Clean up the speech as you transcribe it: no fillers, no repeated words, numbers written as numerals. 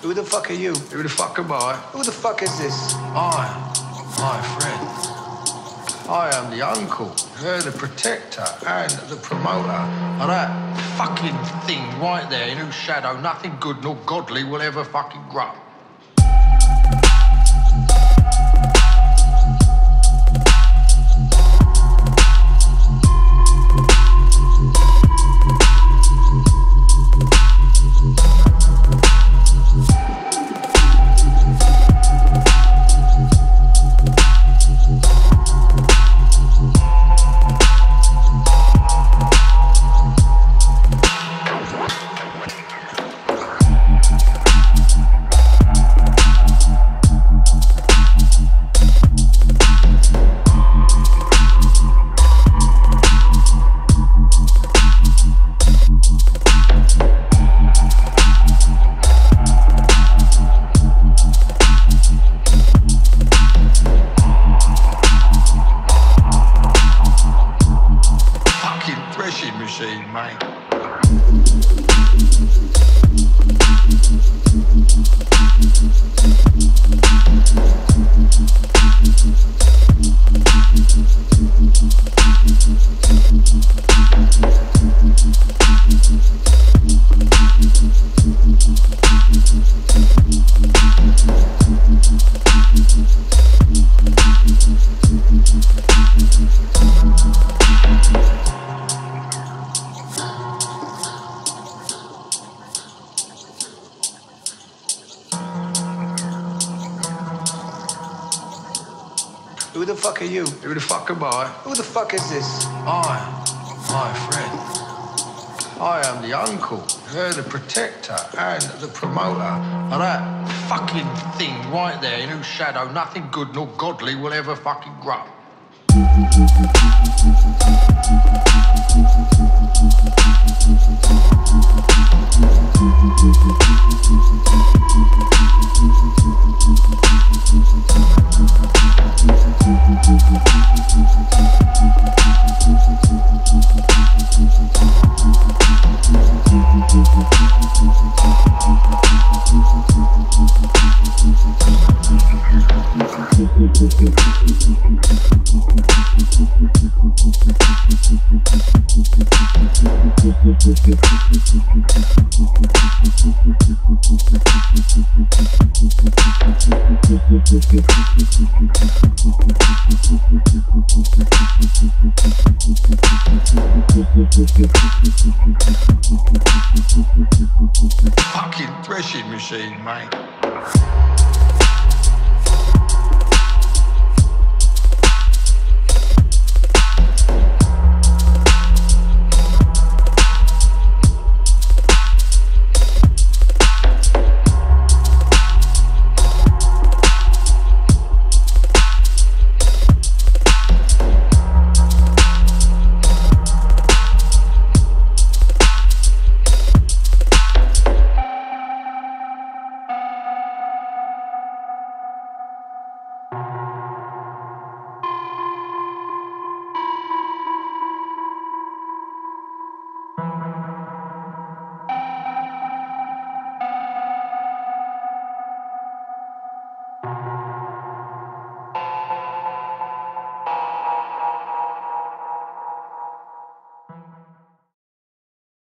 Who the fuck are you? Who the fuck am I? Who the fuck is this? I, my friend. I am the uncle, the protector, and the promoter of that fucking thing right there in whose shadow nothing good nor godly will ever fucking grow. Machine, mate. Who the fuck are you? Who the fuck am I? Who the fuck is this? I, my friend. I am the uncle, the protector, and the promoter of that fucking thing right there in whose shadow nothing good nor godly will ever fucking grow. Fucking threshing machine, mate.